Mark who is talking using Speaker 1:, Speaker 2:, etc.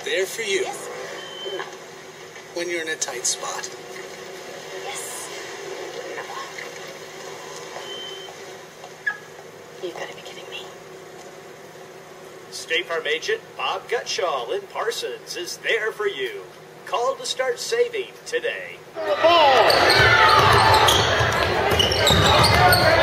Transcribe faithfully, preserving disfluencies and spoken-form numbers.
Speaker 1: there for you.
Speaker 2: Yes. No.
Speaker 1: When you're in a tight spot.
Speaker 2: Yes. No. You've got to be kidding me.
Speaker 3: State Farm agent Bob Gutschall in Parsons is there for you. Call to start saving today.
Speaker 4: The ball.